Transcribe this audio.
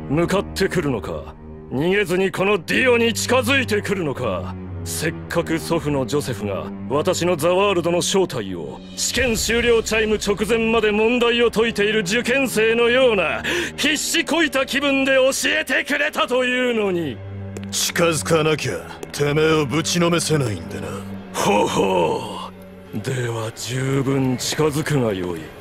向かってくるのか、逃げずにこのディオに近づいてくるのか。せっかく祖父のジョセフが私のザワールドの正体を試験終了チャイム直前まで問題を解いている受験生のような必死こいた気分で教えてくれたというのに。 近づかなきゃてめえをぶちのめせないんでな。 ほほう、では十分近づくがよい。